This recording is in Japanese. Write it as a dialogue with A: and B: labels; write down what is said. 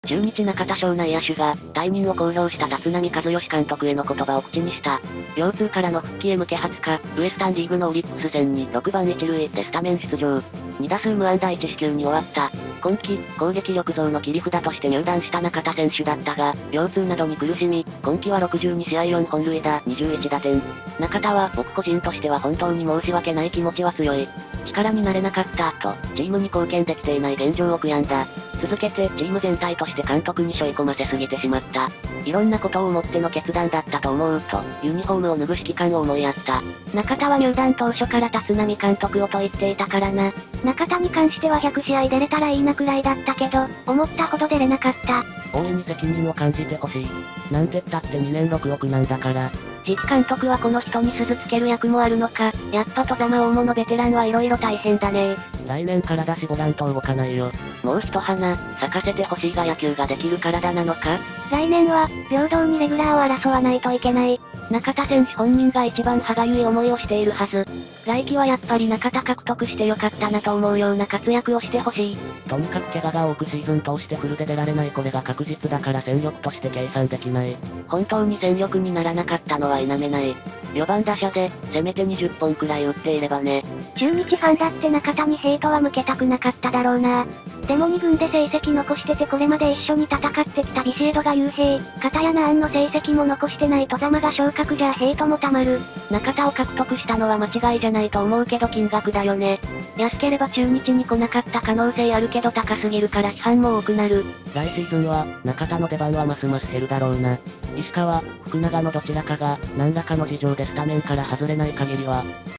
A: 中日中田翔内野手が、退任を公表した立浪和義監督への言葉を口にした。腰痛からの復帰へ向け20日、ウエスタンリーグのオリックス戦に6番一塁でスタメン出場。2打数無安打1四球に終わった。今季、攻撃力増の切り札として入団した中田選手だったが、腰痛などに苦しみ、今季は62試合4本塁打、21打点。中田は、僕個人としては本当に申し訳ない気持ちは強い。力になれなかったと、チームに貢献できていない現状を悔やんだ。続けて、チーム全体として監督に背負い込ませすぎてしまった。いろんなことを思っての決断だったと思うと、ユニフォームを脱ぐ指揮官を思いやった。
B: 中田は入団当初から立浪監督をと言っていたからな。中田に関しては100試合出れたらいいなくらいだったけど、思ったほど出れなかった。
A: 大いに責任を感じてほしい。なんてったって2年6億なんだから。
B: 次期監督はこの人に鈴つける役もあるのか、やっぱ戸様大物ベテランは色々大変だね。
A: 来年体絞らんと動かないよ。もう一花、咲かせてほしいが野球ができる体なのか？
B: 来年は、平等にレギュラーを争わないといけない。
A: 中田選手本人が一番歯がゆい思いをしているはず。
B: 来季はやっぱり中田獲得してよかったなと思うような活躍をしてほしい。
A: とにかく怪我が多くシーズン通してフルで出られないこれが確実だから戦力として計算できない。本当に戦力にならなかったのは否めない。4番打者で、せめて20本くらい打っていればね。
B: 中日ファンだって中田にヘイトは向けたくなかっただろうな。でも2軍で成績残しててこれまで一緒に戦ってきたビシエドが雄平、片谷アンの成績も残してない戸様が昇格じゃヘイトもたまる。
A: 中田を獲得したのは間違いじゃないと思うけど金額だよね。安ければ中日に来なかった可能性あるけど高すぎるから批判も多くなる。来シーズンは、中田の出番はますます減るだろうな。石川、福永のどちらかが、何らかの事情でスタメンから外れない限りは、